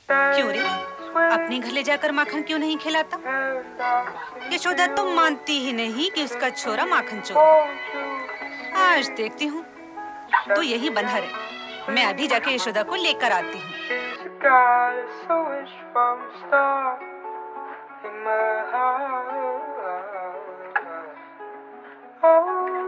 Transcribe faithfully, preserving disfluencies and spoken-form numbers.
क्यों रे, अपने घर ले जाकर माखन क्यों नहीं खिलाता? यशोदा तो मानती ही नहीं कि उसका छोरा माखन चोर। आज देखती हूँ तो यही बंधा रहे। मैं अभी जाके यशोदा को लेकर आती हूँ। Oh